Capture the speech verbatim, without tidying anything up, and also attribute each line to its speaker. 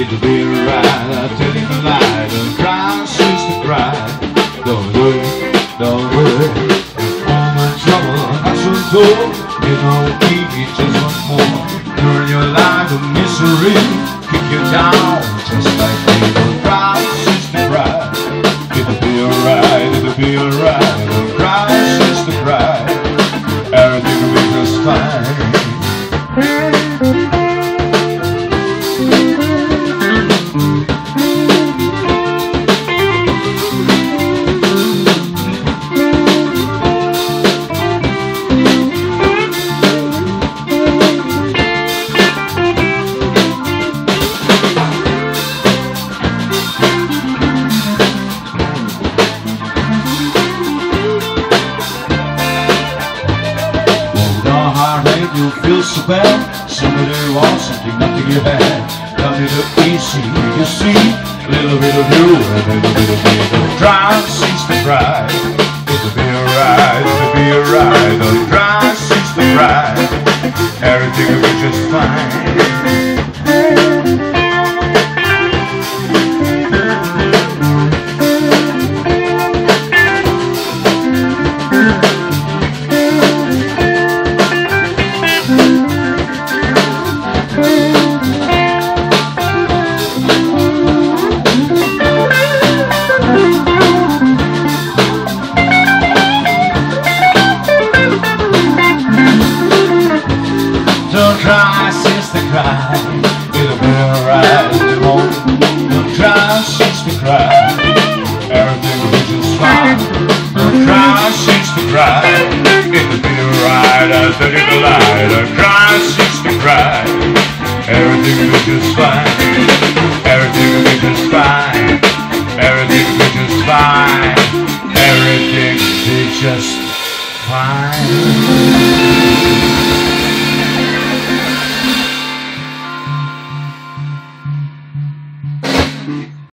Speaker 1: it'll be alright. I tell you the lie, don't cry, sister, cry. Don't worry, don't worry. All my trouble, I should go. You know, give you just one more. Turn your life to misery, kick you down just like me. Don't cry, sister, cry. It'll be alright, it'll be alright. Don't cry, sister, cry. Everything will be just fine. You feel so bad, somebody wants something nothing you had. Come to the easy, you see, a little bit of you and a little bit of me. Don't try, sister, cry. It'll be alright, it'll be alright. Don't try, sister, cry. Everything will be just fine. Don't cry, sister, cry. It'll be alright, it won't. Don't cry, sister, cry. Everything will be just fine. Don't cry, sister, cry. It'll be alright, I'll tell you the lie. Don't cry, sister, cry. Everything will be just fine. Everything will be just fine. Everything will be just fine. Everything will be just fine.